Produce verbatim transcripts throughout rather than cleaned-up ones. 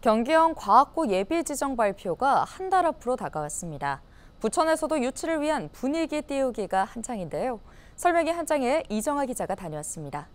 경기형 과학고 예비 지정 발표가 한 달 앞으로 다가왔습니다. 부천에서도 유치를 위한 분위기 띄우기가 한창인데요. 설명이 한창에 이정아 기자가 다녀왔습니다.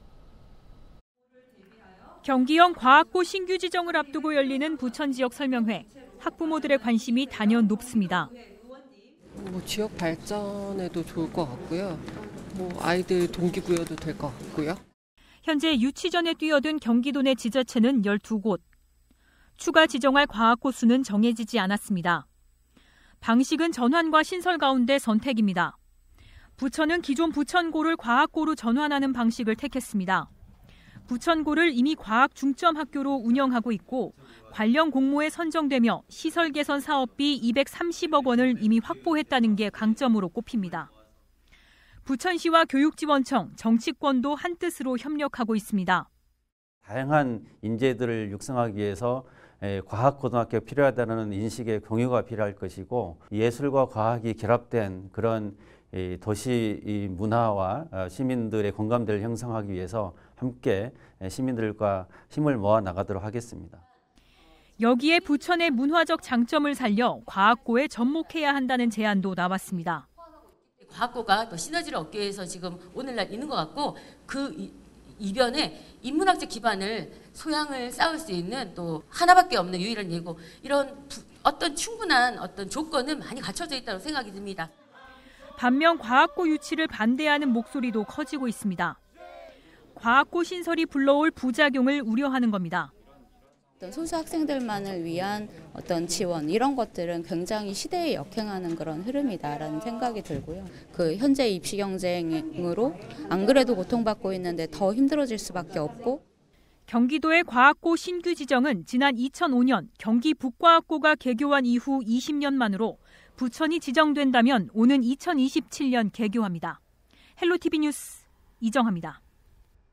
경기형 과학고 신규 지정을 앞두고 열리는 부천 지역 설명회. 학부모들의 관심이 단연 높습니다. 뭐 지역 발전에도 좋을 것 같고요. 뭐 아이들 동기부여도 될 것 같고요. 현재 유치 전에 뛰어든 경기도 내 지자체는 열두 곳. 추가 지정할 과학고 수는 정해지지 않았습니다. 방식은 전환과 신설 가운데 선택입니다. 부천은 기존 부천고를 과학고로 전환하는 방식을 택했습니다. 부천고를 이미 과학 중점 학교로 운영하고 있고 관련 공모에 선정되며 시설 개선 사업비 이백삼십억 원을 이미 확보했다는 게 강점으로 꼽힙니다. 부천시와 교육지원청, 정치권도 한뜻으로 협력하고 있습니다. 다양한 인재들을 육성하기 위해서 과학고등학교가 필요하다는 인식의 공유가 필요할 것이고 예술과 과학이 결합된 그런 도시 문화와 시민들의 공감대를 형성하기 위해서 함께 시민들과 힘을 모아 나가도록 하겠습니다. 여기에 부천의 문화적 장점을 살려 과학고에 접목해야 한다는 제안도 나왔습니다. 과학고가 더 시너지를 얻기 위해서 지금 오늘날 있는 것 같고 그 이변에 인문학적 기반을 소양을 쌓을 수 있는 또 하나밖에 없는 유일한 예고 이런 부, 어떤 충분한 어떤 조건은 많이 갖춰져 있다고 생각이 듭니다. 반면 과학고 유치를 반대하는 목소리도 커지고 있습니다. 과학고 신설이 불러올 부작용을 우려하는 겁니다. 어떤 소수 학생들만을 위한 어떤 지원 이런 것들은 굉장히 시대에 역행하는 그런 흐름이다라는 생각이 들고요. 그 현재 입시 경쟁으로 안 그래도 고통받고 있는데 더 힘들어질 수밖에 없고. 경기도의 과학고 신규 지정은 지난 이천오 년 경기 북과학고가 개교한 이후 이십 년 만으로 부천이 지정된다면 오는 이천이십칠 년 개교합니다. 헬로티비 뉴스 이정아입니다.